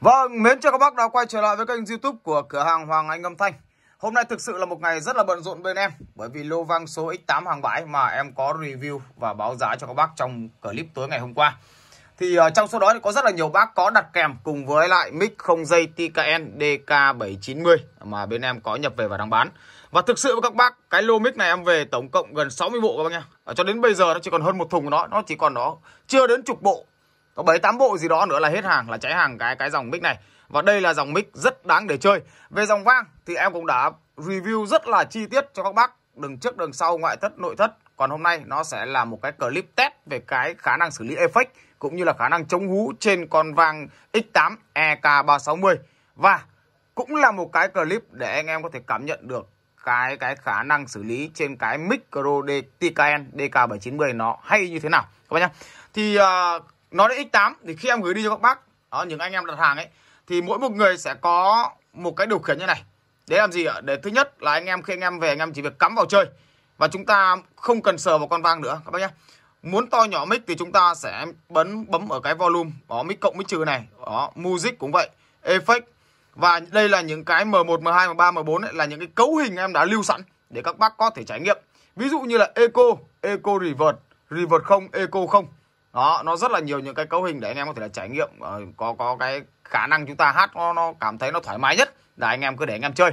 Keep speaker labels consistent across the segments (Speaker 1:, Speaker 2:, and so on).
Speaker 1: Vâng, mến chào các bác đã quay trở lại với kênh YouTube của cửa hàng Hoàng Anh Âm Thanh. Hôm nay thực sự là một ngày rất là bận rộn bên em, bởi vì lô vang số X8 hàng bãi mà em có review và báo giá cho các bác trong clip tối ngày hôm qua. Thì trong số đó thì có rất là nhiều bác có đặt kèm cùng với lại mic không dây TKN DK790 mà bên em có nhập về và đang bán. Và thực sự với các bác, cái lô mic này em về tổng cộng gần 60 bộ các bác nha. Cho đến bây giờ nó chỉ còn hơn một thùng của nó chỉ còn chưa đến chục bộ. Có 7-8 bộ gì đó nữa là hết hàng, là cháy hàng cái dòng mic này. Và đây là dòng mic rất đáng để chơi. Về dòng vang thì em cũng đã review rất là chi tiết cho các bác, đường trước đường sau, ngoại thất nội thất. Còn hôm nay nó sẽ là một cái clip test về cái khả năng xử lý effect cũng như là khả năng chống hú trên con vang X8 EK360. Và cũng là một cái clip để anh em có thể cảm nhận được cái khả năng xử lý trên cái micro TKN DK790 nó hay như thế nào các bác nhá. Thì nói đến X8 thì khi em gửi đi cho các bác, những anh em đặt hàng ấy, thì mỗi một người sẽ có một cái điều khiển như này. Để làm gì ạ? Để thứ nhất là anh em khi anh em về, anh em chỉ việc cắm vào chơi và chúng ta không cần sờ vào con vang nữa các bác nhé. Muốn to nhỏ mic thì chúng ta sẽ bấm ở cái volume, mic cộng mic trừ này, music cũng vậy, effect. Và đây là những cái M1, M2, M3, M4 ấy, là những cái cấu hình em đã lưu sẵn để các bác có thể trải nghiệm. Ví dụ như là eco reverse, reverse không, eco không. Đó, nó rất là nhiều những cái cấu hình để anh em có thể là trải nghiệm, có cái khả năng chúng ta hát nó cảm thấy nó thoải mái nhất là anh em cứ để anh em chơi.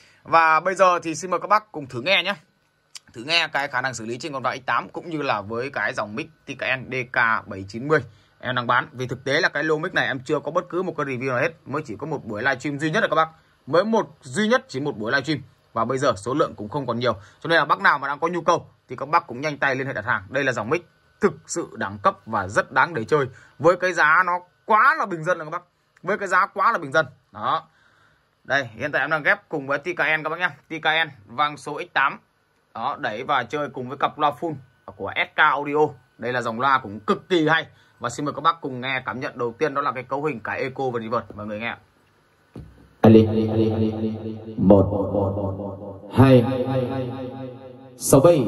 Speaker 1: Và bây giờ thì xin mời các bác cùng thử nghe nhé. Thử nghe cái khả năng xử lý trên con vang X8 cũng như là với cái dòng mic TKN DK790 em đang bán. Vì thực tế là cái lô mic này em chưa có bất cứ một cái review nào hết, mới chỉ có một buổi livestream duy nhất rồi các bác. Mới chỉ một buổi livestream và bây giờ số lượng cũng không còn nhiều. Cho nên là bác nào mà đang có nhu cầu thì các bác cũng nhanh tay liên hệ đặt hàng. Đây là dòng mic thực sự đẳng cấp và rất đáng để chơi với cái giá nó quá là bình dân rồi các bác. Với cái giá quá là bình dân. Đó. Đây, hiện tại em đang ghép cùng với TKN các bác nhá. TKN vang số X8. Đó, đẩy và chơi cùng với cặp loa full của SK Audio. Đây là dòng loa cũng cực kỳ hay. Và xin mời các bác cùng nghe cảm nhận đầu tiên, đó là cái cấu hình cả eco và reverse. Mọi người nghe.
Speaker 2: 1 2 6 7.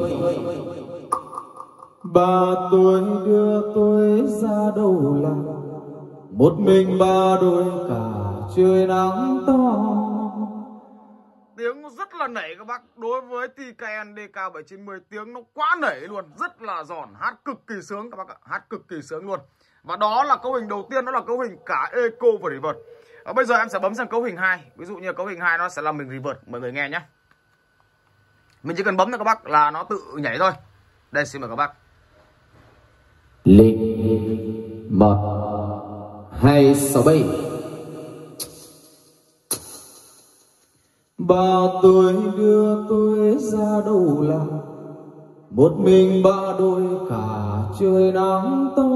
Speaker 2: Ba tuổi đưa tôi ra đầu làng, một mình ba đôi cả trời nắng to.
Speaker 1: Tiếng rất là nảy các bác. Đối với TKN DK790 tiếng nó quá nảy luôn, rất là giòn, hát cực kỳ sướng các bác ạ, hát cực kỳ sướng luôn. Và đó là cấu hình đầu tiên, đó là cấu hình cả eco và reverse. Bây giờ em sẽ bấm sang cấu hình 2. Ví dụ như cấu hình 2 nó sẽ là mình reverse, mọi người nghe nhé. Mình chỉ cần bấm thôi các bác là nó tự nhảy thôi. Đây, xin mời các bác.
Speaker 2: 1 2 6 7. Ba tuổi đưa tôi ra đầu làng, một mình ba đôi cả trời nắng to.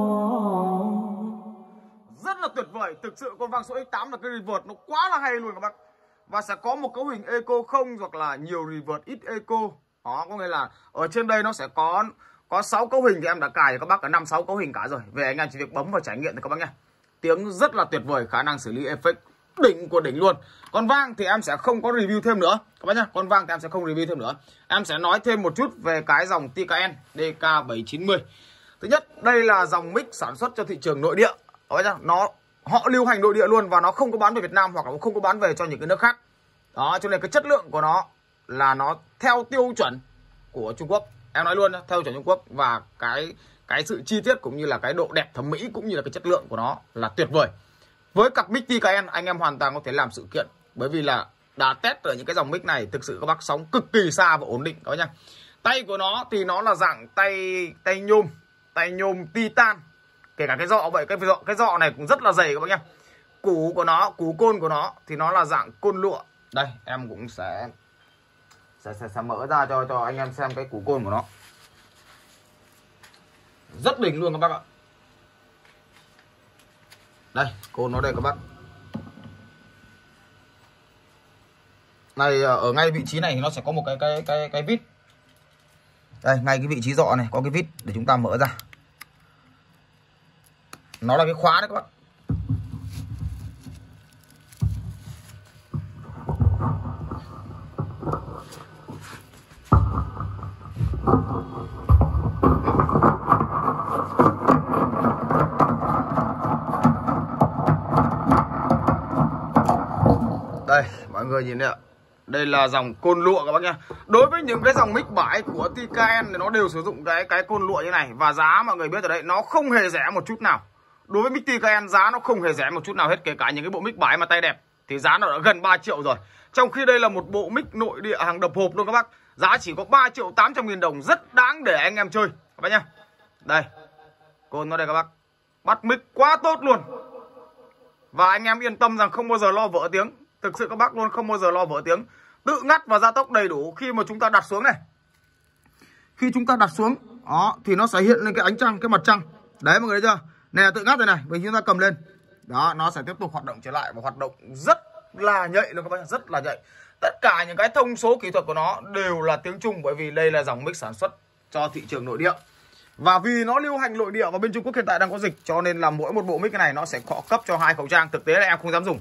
Speaker 1: Rất là tuyệt vời. Thực sự con vang số X8 là cái reverse nó quá là hay luôn các bác. Và sẽ có một cấu hình eco không hoặc là nhiều reverse ít eco. Đó, có nghĩa là ở trên đây nó sẽ có 6 cấu hình thì em đã cài cho các bác cả 5-6 cấu hình cả rồi. Về anh em chỉ việc bấm và trải nghiệm thì các bác nhé. Tiếng rất là tuyệt vời, khả năng xử lý effect đỉnh của đỉnh luôn. Con vang thì em sẽ không có review thêm nữa các bác nhá. Con vang thì em sẽ không review thêm nữa. Em sẽ nói thêm một chút về cái dòng TKN DK790. Thứ nhất, đây là dòng mic sản xuất cho thị trường nội địa. Họ lưu hành nội địa luôn và nó không có bán về Việt Nam hoặc là không có bán về cho những cái nước khác. Đó, cho nên cái chất lượng của nó là nó theo tiêu chuẩn của Trung Quốc. Em nói luôn theo chuẩn Trung Quốc, và cái sự chi tiết cũng như là cái độ đẹp thẩm mỹ cũng như là cái chất lượng của nó là tuyệt vời. Với cặp mic TKN anh em hoàn toàn có thể làm sự kiện, bởi vì là đã test ở những cái dòng mic này thực sự các bác sóng cực kỳ xa và ổn định đó nha. Tay của nó thì nó là dạng tay nhôm titan. Kể cả cái dọ vậy, cái dọ này cũng rất là dày các bác nhá. Củ côn của nó thì nó là dạng côn lụa. Đây, em cũng sẽ mở ra cho anh em xem cái củ côn của nó. Rất đỉnh luôn các bác ạ. Đây, côn nó đây các bác. Này, ở ngay vị trí này thì nó sẽ có một cái vít. Đây, ngay cái vị trí dọ này có cái vít để chúng ta mở ra. Nó là cái khóa đấy các bác. Đây mọi người nhìn đây ạ. Đây là dòng côn lụa các bác nhá. Đối với những cái dòng mic bãi của TKN thì nó đều sử dụng cái côn lụa như này. Và giá mọi người biết ở đây nó không hề rẻ một chút nào. Đối với mic TKN giá nó không hề rẻ một chút nào hết. Kể cả những cái bộ mic bãi mà tay đẹp thì giá nó đã gần 3 triệu rồi. Trong khi đây là một bộ mic nội địa hàng đập hộp luôn các bác. Giá chỉ có 3.800.000 đồng. Rất đáng để anh em chơi các bác nhá. Đây côn nó đây các bác. Bắt mic quá tốt luôn. Và anh em yên tâm rằng không bao giờ lo vỡ tiếng. Thực sự các bác luôn không bao giờ lo vỡ tiếng. Tự ngắt và gia tốc đầy đủ khi mà chúng ta đặt xuống này. Khi chúng ta đặt xuống đó thì nó sẽ hiện lên cái ánh trăng, cái mặt trăng. Đấy mọi người thấy chưa? Này là tự ngắt rồi này. Vì chúng ta cầm lên. Đó nó sẽ tiếp tục hoạt động trở lại. Và hoạt động rất là nhạy luôn các bác. Rất là nhạy. Tất cả những cái thông số kỹ thuật của nó đều là tiếng Trung. Bởi vì đây là dòng mic sản xuất cho thị trường nội địa. Và vì nó lưu hành nội địa và bên Trung Quốc hiện tại đang có dịch, cho nên là mỗi một bộ mic cái này nó sẽ có cấp cho 2 khẩu trang. Thực tế là em không dám dùng.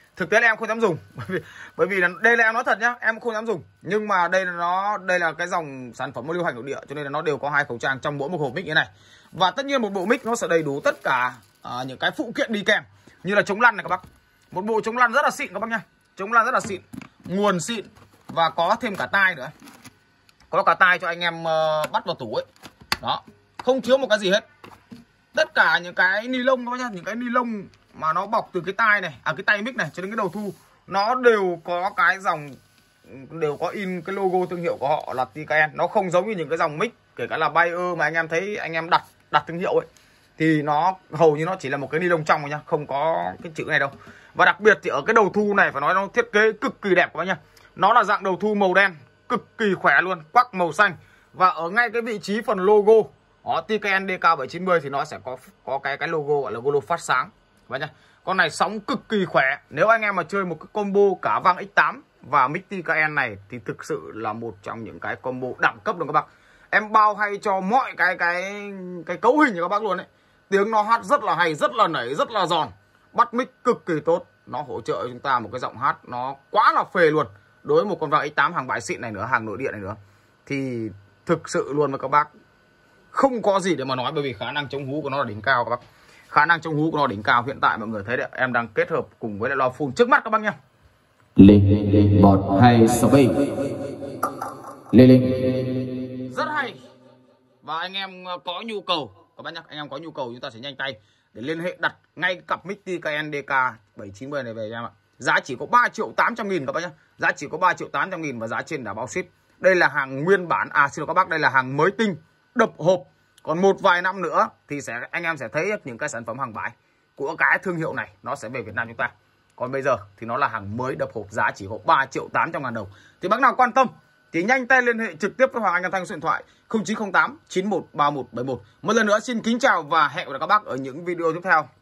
Speaker 1: Bởi vì là đây là em nói thật nhá, em không dám dùng. Nhưng mà đây là cái dòng sản phẩm lưu hành nội địa, cho nên là nó đều có 2 khẩu trang trong mỗi một hộp mic như này. Và tất nhiên một bộ mic nó sẽ đầy đủ tất cả những cái phụ kiện đi kèm, như là chống lăn này các bác. Một bộ chống lăn rất là xịn các bác nhá. Chống lăn rất là xịn, nguồn xịn và có thêm cả tai nữa. Có cả tai cho anh em bắt vào tủ ấy. Đó, không thiếu một cái gì hết. Tất cả những cái ni lông các bác nhá, những cái ni lông mà nó bọc từ cái tai này, cái tay mic này cho đến cái đầu thu, nó đều có cái dòng, đều có in cái logo thương hiệu của họ là TKN. Nó không giống như những cái dòng mic kể cả là Bayer mà anh em thấy anh em đặt thương hiệu ấy, thì nó hầu như nó chỉ là một cái ni lông trong thôi nhá, không có cái chữ này đâu. Và đặc biệt thì ở cái đầu thu này phải nói nó thiết kế cực kỳ đẹp các bác nhá. Nó là dạng đầu thu màu đen, cực kỳ khỏe luôn, quắc màu xanh. Và ở ngay cái vị trí phần logo đó, TKN DK790 thì nó sẽ có cái logo gọi là logo phát sáng. Vậy nhá. Con này sóng cực kỳ khỏe. Nếu anh em mà chơi một cái combo cả vang X8 và mic TKN này thì thực sự là một trong những cái combo đẳng cấp luôn các bác. Em bao hay cho mọi cái cấu hình của các bác luôn đấy. Tiếng nó hát rất là hay, rất là nảy, rất là giòn. Bắt mic cực kỳ tốt. Nó hỗ trợ chúng ta một cái giọng hát nó quá là phê luôn. Đối với một con vang X8 hàng bãi xịn này nữa, hàng nội địa này nữa, thì thực sự luôn với các bác không có gì để mà nói, bởi vì khả năng chống hú của nó là đỉnh cao các bác. Khả năng chống hú của nó đỉnh cao. Hiện tại mọi người thấy đấy, em đang kết hợp cùng với lại loa full trước mắt các bác nhá.
Speaker 2: Linh 1 2 6 7. Linh
Speaker 1: rất hay. Và anh em có nhu cầu các bác nhá, anh em có nhu cầu chúng ta sẽ nhanh tay để liên hệ đặt ngay cặp mic TKN DK790 này về cho em ạ. Giá chỉ có 3.800.000 các bác nhá. Giá chỉ có 3.800.000 và giá trên đã bao ship. Đây là hàng nguyên bản, xin lỗi các bác, đây là hàng mới tinh, đập hộp. Còn một vài năm nữa thì anh em sẽ thấy những cái sản phẩm hàng bãi của cái thương hiệu này nó sẽ về Việt Nam chúng ta. Còn bây giờ thì nó là hàng mới đập hộp, giá chỉ có 3.800.000 đồng. Thì bác nào quan tâm thì nhanh tay liên hệ trực tiếp với Hoàng Anh Âm Thanh số điện thoại 0908 913171. Một lần nữa xin kính chào và hẹn gặp lại các bác ở những video tiếp theo.